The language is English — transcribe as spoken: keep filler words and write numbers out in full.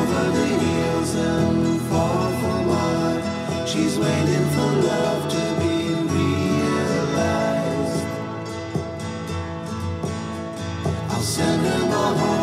over the heels and fall for more. She's waiting for love to be realized. I'll send her my heart.